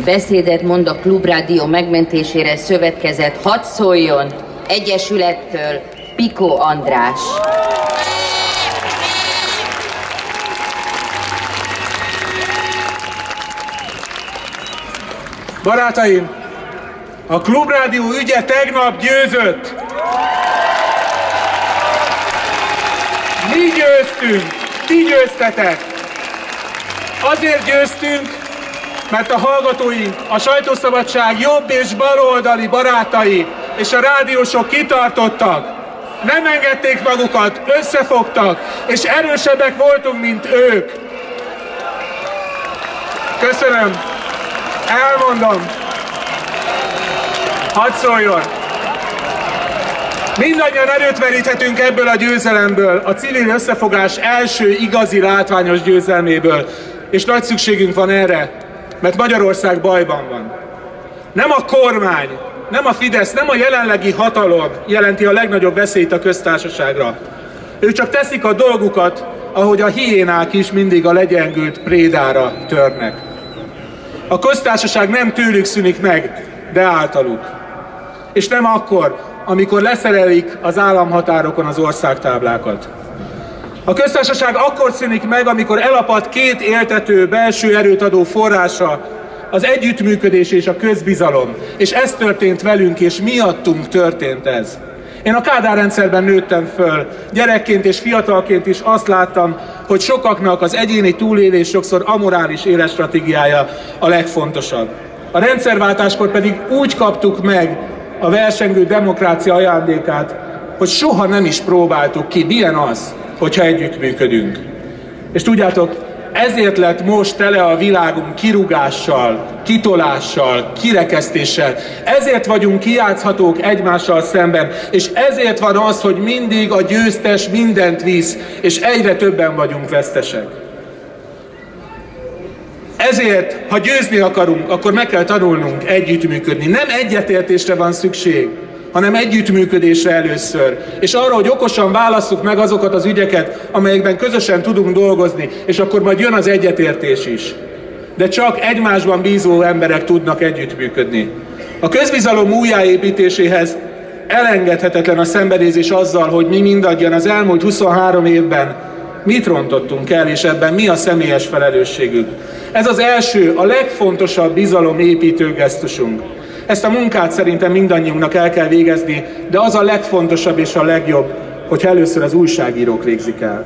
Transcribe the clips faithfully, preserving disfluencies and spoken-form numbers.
beszédet mond a Klubrádió megmentésére szövetkezett Hadd szóljon egyesülettől Piko András. Barátaim, a Klubrádió ügye tegnap győzött. Mi győztünk, ti győztetek. Azért győztünk, mert a hallgatóink, a sajtószabadság jobb és baloldali barátai és a rádiósok kitartottak. Nem engedték magukat, összefogtak, és erősebbek voltunk, mint ők. Köszönöm. Elmondom. Hadd szóljon. Mindannyian erőt meríthetünk ebből a győzelemből, a civil összefogás első igazi látványos győzelméből, és nagy szükségünk van erre, mert Magyarország bajban van. Nem a kormány, nem a Fidesz, nem a jelenlegi hatalom jelenti a legnagyobb veszélyt a köztársaságra. Ők csak teszik a dolgukat, ahogy a hiénák is mindig a legyengült prédára törnek. A köztársaság nem tőlük szűnik meg, de általuk. És nem akkor, amikor leszerelik az államhatárokon az országtáblákat. A köztársaság akkor szűnik meg, amikor elapad két éltető, belső erőt adó forrása, az együttműködés és a közbizalom. És ez történt velünk, és miattunk történt ez. Én a Kádár rendszerben nőttem föl. Gyerekként és fiatalként is azt láttam, hogy sokaknak az egyéni túlélés sokszor amorális életstratégiája a legfontosabb. A rendszerváltáskor pedig úgy kaptuk meg a versengő demokrácia ajándékát, hogy soha nem is próbáltuk ki, milyen az, hogyha együttműködünk. És tudjátok, ezért lett most tele a világunk kirúgással, kitolással, kirekesztéssel. Ezért vagyunk kijátszhatók egymással szemben, és ezért van az, hogy mindig a győztes mindent visz, és egyre többen vagyunk vesztesek. Ezért, ha győzni akarunk, akkor meg kell tanulnunk együttműködni. Nem egyetértésre van szükség, hanem együttműködésre először. És arra, hogy okosan válasszuk meg azokat az ügyeket, amelyekben közösen tudunk dolgozni, és akkor majd jön az egyetértés is. De csak egymásban bízó emberek tudnak együttműködni. A közbizalom újjáépítéséhez elengedhetetlen a szembenézés azzal, hogy mi mindannyian az elmúlt huszonhárom évben mit rontottunk el, és ebben mi a személyes felelősségünk. Ez az első, a legfontosabb bizalomépítő gesztusunk. Ezt a munkát szerintem mindannyiunknak el kell végezni, de az a legfontosabb és a legjobb, hogyha először az újságírók végzik el.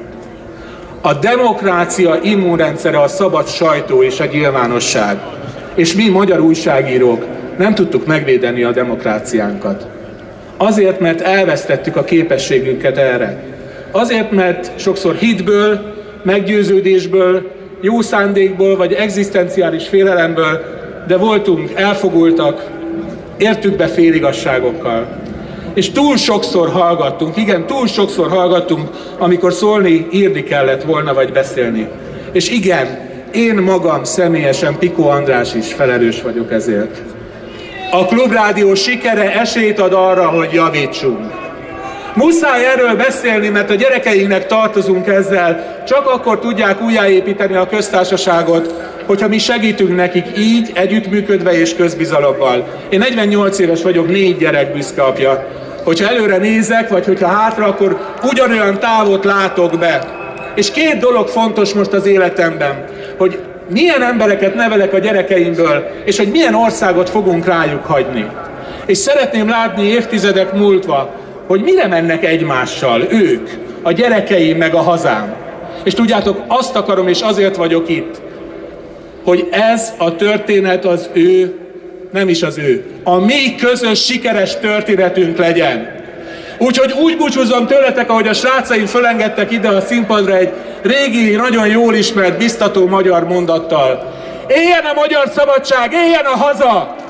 A demokrácia immunrendszere a szabad sajtó és a nyilvánosság. És mi, magyar újságírók, nem tudtuk megvédeni a demokráciánkat. Azért, mert elvesztettük a képességünket erre. Azért, mert sokszor hitből, meggyőződésből, jó szándékból vagy egzisztenciális félelemből, de voltunk elfogultak, értük be féligasságokkal. És túl sokszor hallgattunk, igen, túl sokszor hallgattunk, amikor szólni, írni kellett volna, vagy beszélni. És igen, én magam személyesen, Piko András is felelős vagyok ezért. A Klubrádió sikere esélyt ad arra, hogy javítsunk. Muszáj erről beszélni, mert a gyerekeinknek tartozunk ezzel, csak akkor tudják újjáépíteni a köztársaságot, hogyha mi segítünk nekik így, együttműködve és közbizalommal. Én negyvennyolc éves vagyok, négy gyerek büszke apja. Hogyha előre nézek, vagy hogyha hátra, akkor ugyanolyan távot látok be. És két dolog fontos most az életemben, hogy milyen embereket nevelek a gyerekeimből, és hogy milyen országot fogunk rájuk hagyni. És szeretném látni évtizedek múltva, hogy mire mennek egymással ők, a gyerekeim meg a hazám. És tudjátok, azt akarom, és azért vagyok itt, hogy ez a történet az ő, nem is az ő, a mi közös sikeres történetünk legyen. Úgyhogy úgy búcsúzom tőletek, ahogy a srácaim fölengedtek ide a színpadra egy régi, nagyon jól ismert, biztató magyar mondattal. Éljen a magyar szabadság, éljen a haza!